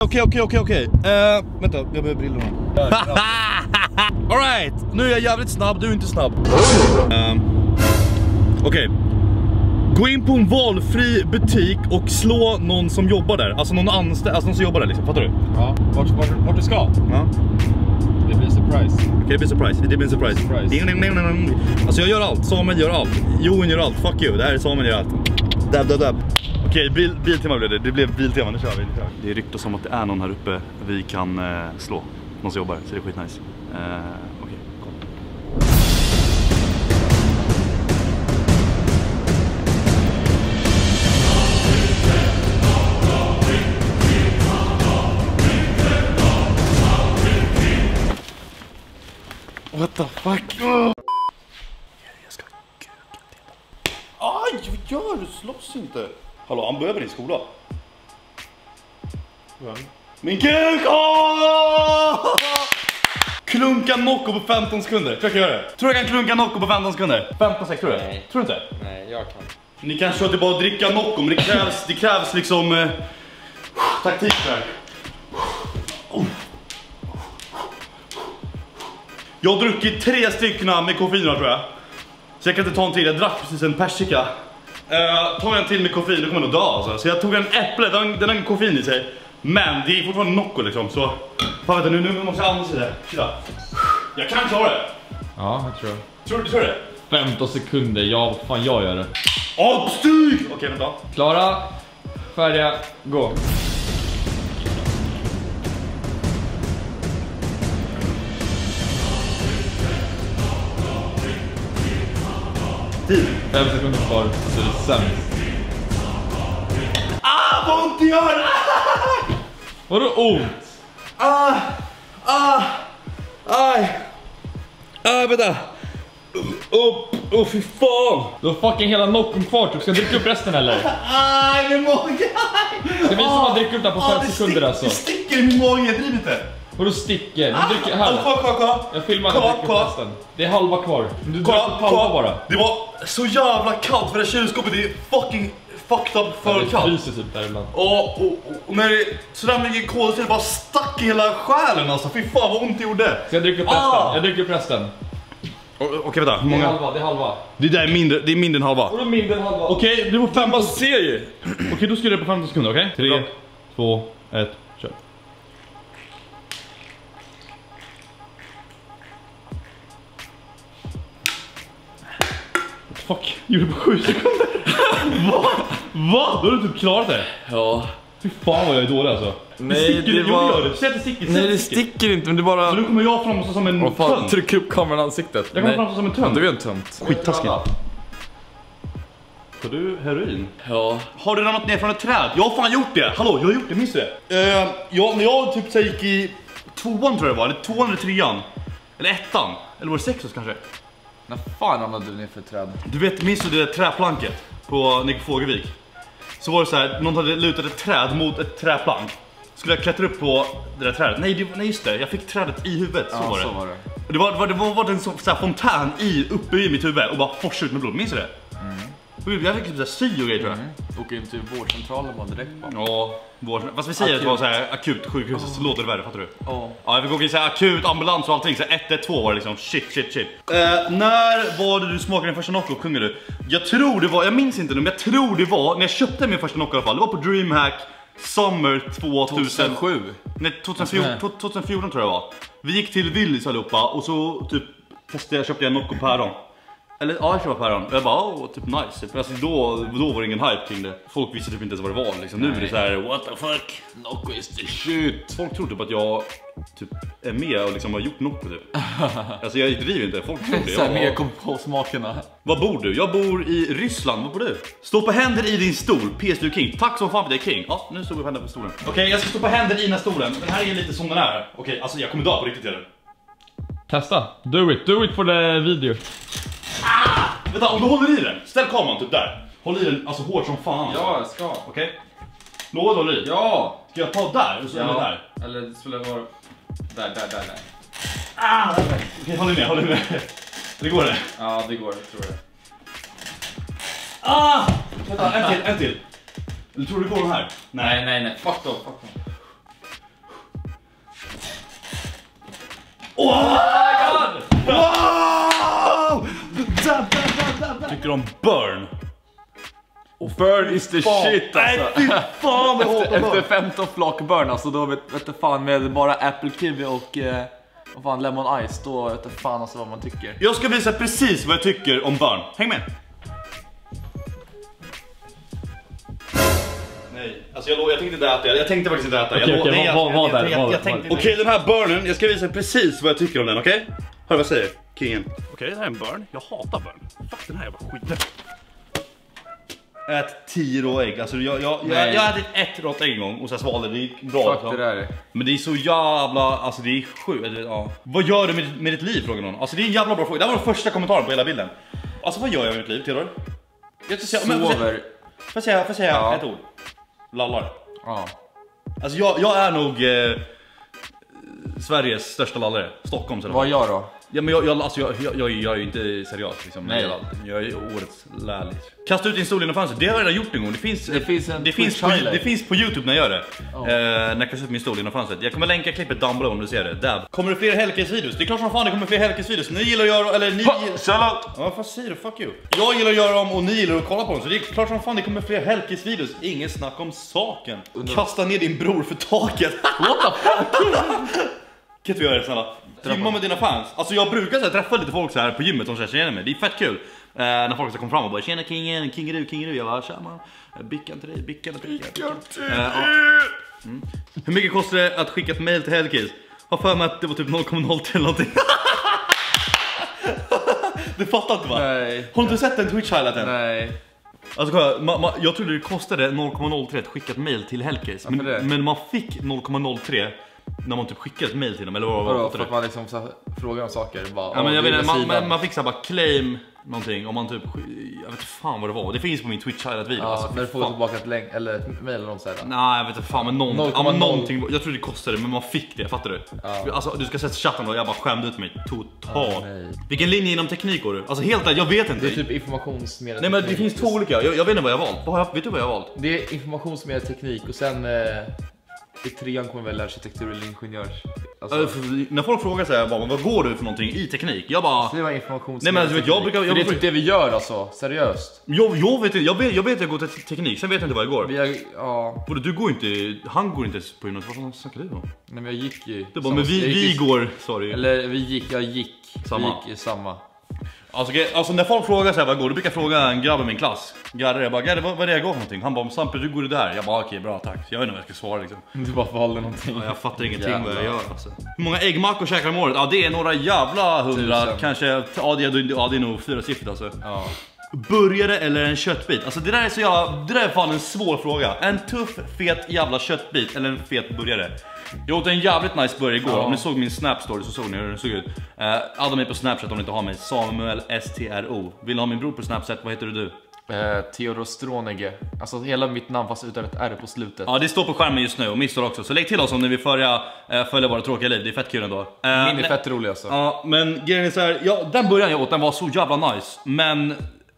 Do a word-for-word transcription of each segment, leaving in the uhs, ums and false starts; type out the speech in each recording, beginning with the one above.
Okej, okej, okej, okej. Eh, vänta, jag behöver brillorna. Alright, nu är jag jävligt snabb, du är inte snabb. Um, okej. Okay. Gå in på en valfri butik och slå någon som jobbar där. Alltså någon anställd, alltså någon som jobbar där liksom, fattar du? Ja, vart, vart, vart du ska? Ja. Det blir surprise. Okej, okay, det blir surprise, det blir surprise, surprise. Ding, ding, ding, ding. Alltså jag gör allt, Samuel gör allt, Johan gör allt, fuck you, det här är Samuel gör allt. Dab, dab, dab. Okej, okay, bil, biltema blev det, det blev biltema, nu kör vi. Det är ryktas som att det är någon här uppe vi kan eh, slå, någon som jobbar, så det är skitnice. Eh, okej, okay, kom. What the fuck? Oh. Jag ska kuka till. Aj, vad gör du? Slåss inte. Hallå, han behöver din skola. Ja. Min kuk! Oh! Klunka Nocco på femton sekunder. Tror jag kan göra det. Tror jag kan klunka Nocco på femton sekunder. femton sex, tror du? Nej. Tror du inte? Nej, jag kan. Ni kan köra till bara dricka Nocco, men det krävs, det krävs liksom eh, taktik för. Oh. Jag har druckit tre stycken med koffein tror jag. Så jag kan inte ta en till, jag drack precis en persika. uh, Tar jag en till med koffein, då kommer jag nog dö alltså. Så jag tog en äpple, den, den har ingen koffein i sig. Men det är fortfarande Nocco liksom. Så fan vet du, nu, nu måste jag andas i det. Killa. Jag kan klara det. Ja, jag tror jag. Tror du tror det? femton sekunder, ja vad fan jag gör det. Avstyg! Okej, okay, vänta. Klara, färdiga, gå. Tid. fem sekunder kvar, så är det sämst. Ah, vad ont det gör! Ah! Vadå ont? Ah, ah, aj. Ah, vänta. Åh, oh, oh, fy fan. Du har fucking hela Noccon kvar, du ska dricka upp resten eller? Aj, min mage. Ska vi som har dricka upp det här på fem ah, sekunder stick, alltså? Det sticker i min mage, jag driver inte. Vadå sticker? Du Ah, dricker här. kolla, kolla, kolla. Jag filmar Kolla, att du dricker kolla. upp resten. Det är halva kvar. Du dricker Kolla, upp halva kolla. bara. Det var så jävla kallt för det kylskåpet, det är fucking fucked up för det kallt. fryser typ där ibland. Och, och, och när det sådär mycket kolsyra bara stack i hela själen alltså. Fy fan vad ont det gjorde. Ska jag dricka upp resten? Ah. Jag dricker upp resten. Okej, okay, vänta. Hur Det är många? halva, det är halva. Det där är mindre, det är mindre än halva. Och då mindre än halva. Okej, okay, det var fem serier. Okej, okay, då ska jag det på femton sekunder, okej? Okay? tre, två, ett, kör. Fuck, gjorde det på sju sekunder. Va? Va? Då har du typ klarat det. Ja. Fy fan vad jag är dålig alltså. Nej, det, det var... Jo, det Sätt det sticker, Nej, det sticker inte, men det bara... Så nu kommer jag fram som en Vad fan, tönt. tryck upp kameran i ansiktet. Jag kommer fram som en tönt. Du är en tönt. Skittaskigt. Tar du heroin? Ja. Har du ramlat ner från ett träd? Jag har fan gjort det. Hallå, jag har gjort det, minns du det? Uh, jag, när jag typ så gick i tvåan tror jag det var, eller tvåan eller trean. Eller ettan, eller var det sexan kanske? När fan ramlade du ner för ett träd? Du vet, minns du det där träplanket på Nick Fågelvik? Så var det så här, någon hade lutat ett träd mot ett träplank. Skulle jag klättra upp på det där trädet? Nej, det, nej just det, jag fick trädet i huvudet, så ja, var det. Så var det. Och det var, det var, det var, var en sån så här fontän i, uppe i mitt huvud och bara forsade ut med blod, minns du det? Mm. Jag fick typ såhär sy och grejer tror jag. Mm. Åker in till vårdcentralen bara direkt bara. Ja, vår, fast vi säger akut. Att det var så här akut sjukhus, oh. Så låter det värre, fattar du? Ja. Ja, jag fick åka in så här akut, ambulans och allting, så ett ett två var det liksom, shit, shit, shit. Uh, när var det du smakade din första Nocco, kunde du? Jag tror det var, jag minns inte nu, men jag tror det var, när jag köpte min första Nocco i alla fall, det var på Dreamhack Summer tvåtusen tjugohundrasju. Nej, tjugohundrafjorton, tjugohundrafjorton tror jag det var. Vi gick till Willys allihopa och så typ testade jag, köpte jag en Nocco päron. Eller ja, jag köpte päron. Jag bara, åh, typ nice. Alltså då, då var det ingen hype kring det. Folk visste typ inte ens vad det var liksom. Nu är det så här, what the fuck? Nocco is the shit. Folk tror typ att jag typ är med och liksom har gjort Nocco typ. Alltså jag driver inte, folk tror det. Så här, Jag, mer kom på smakerna. Var bor du? Jag bor i Ryssland, var bor du? Stå på händer i din stol, P S du King. Tack som fan för det King. Ja, nu står vi på händer på stolen. Okej, okay, jag ska stå på händer i den här stolen. Den här är lite som den här. Okej, okay, alltså jag kommer dö på riktigt eller? Testa, do it, do it for the video. Ah! Vänta, om du håller i den, ställ kameran typ där. Håll i den, alltså hårt som fan. Ja, jag ska. Okej. Okay. Lova du håller i? Ja. Ska jag ta där och så ja. där? Eller det skulle vara... Där, där, där, där. Ah! Okej, okay, håll i med, håll i med. Det går det? Ja, det går, jag tror det. Ah! Vänta, en till, en till. Eller tror du det går den här? Nej, nej, nej. Fuck off, fuck off. Oh wow! Tycker om Burn? Burn is the shit alltså. Nej, fy fan vad efter, efter femton flak Burn alltså, då vet, vet du fan med bara Apple Kiwi och eh, vad fan, Lemon Ice, då vet du fan alltså vad man tycker. Jag ska visa precis vad jag tycker om Burn. Häng med. Nej, alltså jag, jag tänkte inte äta. Jag tänkte faktiskt inte äta. Okej, okej, vad var där? Okej, den här burnen, jag ska visa precis vad jag tycker om den, okej? Okay? Hör vad jag säger, kingen. Okej, okay, det här är en burn. Jag hatar burn. Fuck, den här jävla skiten. Ät tio råägg. Alltså jag, jag, jag, jag har ätit ett rått ägg en gång och så svalde det. Det bra. Fuck det där. Men det är så jävla, alltså det är sjukt. Ja. Vad gör du med, med ditt liv, frågar någon? Alltså det är en jävla bra fråga. Det här var den första kommentaren på hela bilden. Alltså vad gör jag med mitt liv, Theodor? Jag ska säga, men, sover. Får jag säga, får jag säga ja. ett ord? Lallar. Ja. Alltså jag, jag är nog eh, Sveriges största lallare. Stockholms eller vad gör då? Ja, men jag, jag, alltså jag, jag, jag, jag är ju inte seriös liksom. Nej. Jag, jag är årets lärlig. Kasta ut din stol genom fönstret. Det har jag redan gjort en gång. Det finns, det finns, en det finns, på, det finns på YouTube när jag gör det. Oh. eh, När jag kastar ut min stol genom fönstret. Jag kommer länka klippet down below om du ser det. Där. Kommer det fler Hellcase-videos? Det är klart som fan det kommer fler Hellcase-videos. Ni gillar att göra, eller ni... Shallow! Ja, vad säger du? Fuck you. Jag gillar att göra dem och ni gillar att kolla på dem. Så det är klart som fan det kommer fler Hellcase-videos. Ingen snack om saken. Under... Kasta ner din bror för taket. What the fuck? Kan du göra det snälla? Gymma med dina fans. Alltså jag brukar så här, träffa lite folk så här på gymmet som känner mig. Det är fett kul. Eh, när folk ska komma fram och bara tjena kingen, king är du, king är du. Jag bara tja man. Bickan till dig, bickan till dig. Bickan till dig. Eh, ja. mm. Hur mycket kostar det att skicka ett mail till Hellcase? Har för mig att det var typ noll komma noll tre eller någonting. Du fattar inte va? Nej. Har du inte sett den Twitch-highlighten? Nej. Alltså kolla, ma, ma, jag trodde det kostade noll komma noll tre att skicka ett mail till Hellcase. Men, men man fick noll komma noll tre när man typ skickade ett mail till dem eller vad var det? För att man liksom så här, frågar om saker bara, ja, men jag vet inte, man, man, man fick så här bara claim någonting om man typ, jag vet inte fan vad det var. Det finns på min Twitch highlight video. Ja, alltså, när du får tillbaka ett länk eller ett mail eller något sådär. Nej, jag vet inte fan, men någon, noll, ja, men någonting. Jag tror det kostade, men man fick det, fattar du? Ja. Alltså du ska sätta chatten och jag bara skämde ut mig totalt. Oh, vilken linje inom teknik går du? Alltså helt där, jag vet inte. Det är typ informationsmedia. Nej men det finns två olika. Jag, jag vet inte vad jag har valt. Vad har jag, vet du vad jag har valt? Det är informationsmedia teknik och sen eh... i trean kommer väl arkitektur eller ingenjörs. Alltså, alltså, när folk frågar sig bara, vad går du för någonting i teknik? Jag bara... det var informations. Nej men alltså, vet, jag brukar... Jag för det är typ det vi gör alltså, seriöst. Jag, jag vet inte, jag vet, jag vet att jag går till teknik, sen vet jag inte vad jag går. Vi är, ja. Både du går inte, han går inte på gymnasiet, vad snackar du om? Nej men jag gick ju... Det bara, men vi, vi gick, går, sorry. Eller vi gick, jag gick. Samma. Vi gick i samma. Alltså, alltså när folk frågar så här, vad går, då brukar jag fråga en grabb i min klass. Garre, jag bara, Garre, vad, vad är det jag går för någonting? Han bara, Sampe, du går det där. Jag bara, okej, okay, bra, tack. Jag vet inte vad jag ska svara liksom. Du bara förhåller någonting. Ja, jag fattar ingenting jävla vad jag gör alltså. Hur många äggmackor käkar om året? Ja, det är några jävla hundra. Tusen. Kanske, ja det, är, ja det är nog fyra siffror alltså. Ja. Burgare eller en köttbit? Alltså det där är så jävla, det där är fan en svår fråga. En tuff, fet jävla köttbit eller en fet burgare? Jag åt en jävligt nice burgare igår. Ja. Om ni såg min Snap story så såg ni hur den såg ut. uh, Adda mig på Snapchat om ni inte har mig. Samuel S T R O. Vill ni ha min bror på Snapchat? Vad heter du? Uh, Theodor Strånege. Alltså hela mitt namn fast utan ett R på slutet. Ja, det står på skärmen just nu och missar också. Så lägg till oss om ni vill följa, uh, följa våra tråkiga liv. Det är fett kul ändå. uh, Min är fett rolig alltså. Ja, uh, men grejen är så här, ja, den början jag åt, den var så jävla nice. Men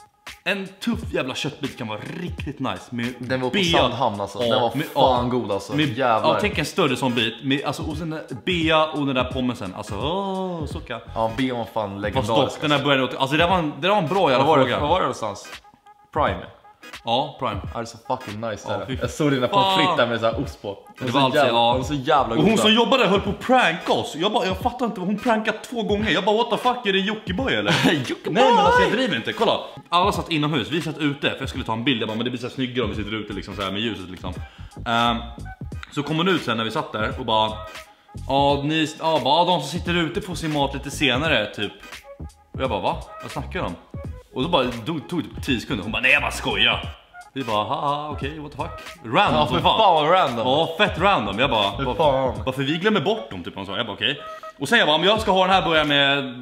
en tuff jävla köttbit kan vara riktigt nice med den var på bea. Sandhamn alltså. Ja, den var med, fan ja, god alltså. Med, jävlar. Ja, tänk en större sån bit med, alltså, och sen där bea och den där pommesen. Alltså, åh, sucka. Ja, bea var fan legendarisk. Fast dock, den där början, alltså det var en, det var en bra jävla fråga. Vad var det någonstans? Prime? Ja, Prime. Ja, det är så fucking nice där. Ja, jag såg dina pommes frites där med så här ost på. Det var alltså, ja. Så jävla och hon som jobbade höll på att pranka oss. Jag bara, jag fattar inte, hon prankade två gånger. Jag bara, what the fuck, är det Jockiboi eller? Jockiboi! Nej men alltså jag driver inte, kolla. Alla satt inomhus, vi satt ute för jag skulle ta en bild. Jag bara, men det blir så snyggare om vi sitter ute liksom så här med ljuset liksom. um, Så kom hon ut sen när vi satt där och bara, ja, ni, ja, bara de som sitter ute får sin mat lite senare typ. Och jag bara, va? Vad snackar de? Och så bara tog, tog det tio sekunder. Hon bara, nej jag bara skojar. Vi bara, haha, okej, okay, what the fuck. Random ja, som för fan. fan random. Ja, fett random. Jag bara, var, varför vi glömmer bort dem typ. Jag bara, okej okay. Och sen jag bara, om jag ska ha den här början med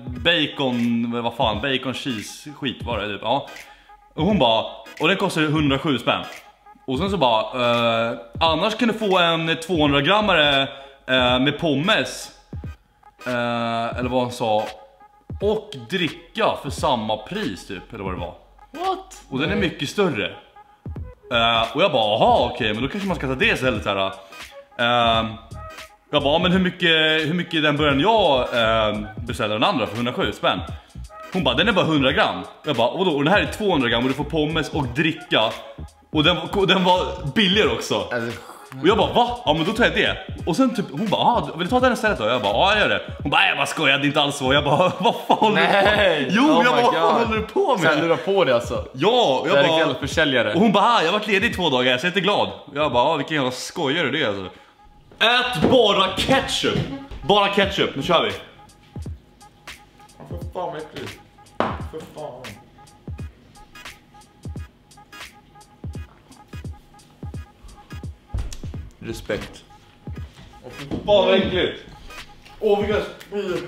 bacon, vad fan, bacon cheese skit var det typ. Ja. Och hon bara, och den kostar hundrasju spänn. Och sen så bara, eh, annars kan du få en tvåhundra grammare eh, med pommes. Eh, eller vad han sa. Och dricka för samma pris typ, eller vad det var. What? Och den är mycket större. uh, Och jag bara, aha okej, okay, men då kanske man ska ta det istället så här. Uh, Jag bara, men hur mycket, hur mycket den början jag eh, beställde den andra för hundrasju spänn? Hon bara, den är bara hundra gram. Jag bara, och, då, och den här är tvåhundra gram och du får pommes och dricka. Och den, och den var billigare också. Och jag bara, va? Ja men då tar jag det. Och sen typ, hon bara, ah, vill du ta den istället då? Jag bara, ja jag gör det. Hon bara, jag bara skojar, det är inte alls så. Jag bara, vad fan håller Nej. du på? Jo, Oh jag bara, vad God. håller du på med? Sen lurar på det alltså. Ja, jag bara... Bara... försäljare. Och hon bara, ah, jag har varit ledig i två dagar, så jag är inte glad. Jag bara, ah, vilken jävla skojare det är alltså. Ät bara ketchup. Bara ketchup, nu kör vi. För fan vad äckligt. För fan. Respekt. Fan vad äckligt. Åh, vilka spyr.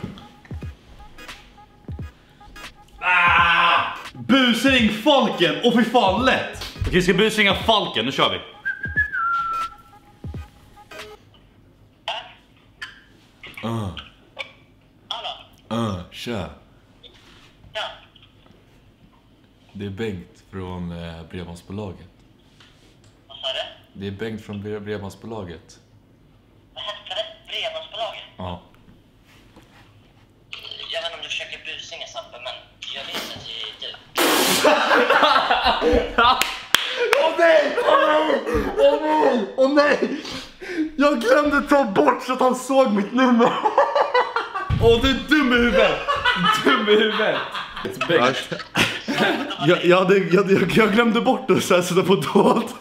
Ah! Busring Falken. Åh, fy fan lätt. Okej, vi ska busringa Falken, nu kör vi. Uh. Hallå? Uh, tja. Ja. Det är Bengt från eh, Bredbandsbolaget. Vad sa du? Det är Bengt från Bre- Bredbandsbolaget. Vad hette det? Bredbandsbolaget? Ja. Jag vet inte om du försöker businga Sampe, men jag vet att det är du. Åh nej! Åh nej! Åh nej! Jag glömde ta bort så att han såg mitt nummer. Åh, du är dum i huvudet. Dum i huvudet. Jag, jag, hade, jag, jag, jag glömde bort det så här så det på dolt.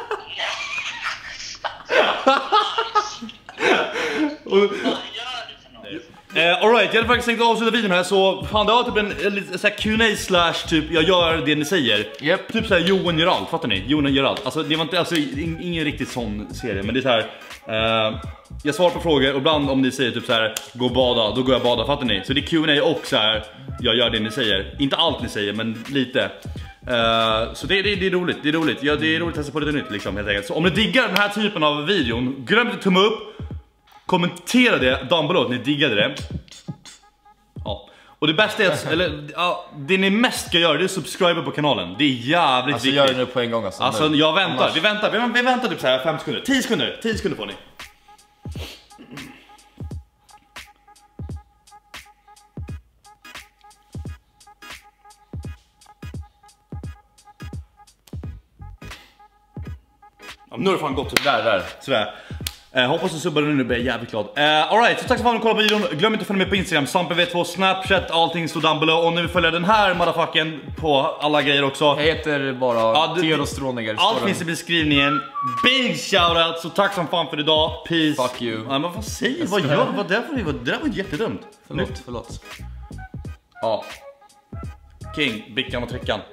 Eh, Alright, jag hade faktiskt tänkt avsluta videon här, så fan det var typ en, en lite såhär Q and A slash typ jag gör det ni säger. Yep. Typ såhär Johan gör allt, fattar ni? Johan gör allt. Alltså det var inte, alltså in, ingen riktigt sån serie, men det är såhär eh, jag svarar på frågor och ibland om ni säger typ såhär gå och bada, då går jag och bada, fattar ni? Så det är Q and A och såhär jag gör det ni säger. Inte allt ni säger, men lite. Uh, så det, det, det är roligt, det är roligt. Ja, det är roligt att testa på lite nytt liksom, helt enkelt. Så om ni diggar den här typen av videon, glöm inte att tumma upp. Kommentera det down below att ni diggade det. Ja. Och det bästa är att, eller, ja, det ni mest ska göra det är att subscriba på kanalen. Det är jävligt Alltså viktigt. gör det nu på en gång alltså. Alltså nu. jag väntar, Annars... vi väntar, vi väntar, vi väntar typ så här fem sekunder, tio sekunder, tio sekunder får ni. Ja, nu har det fan gått Där, där. sådär. Eh, hoppas du subbar nu, blir jag jävligt glad. Eh, Alright, så tack så mycket för att ni kollade på videon. Glöm inte att följa med på Instagram, Sampe V två, Snapchat, allting står down below. Och nu vill följa den här motherfucken på alla grejer också. Jag heter bara Ja, du- Theodor Stråneger. Allt står finns i den. beskrivningen. Big shoutout, så tack som fan för idag. Peace. Fuck you. Ja, men vad säger vad gör vad det var, det där var jättedumt. Förlåt, förlåt. Ja. King, Bickan och Tryckan.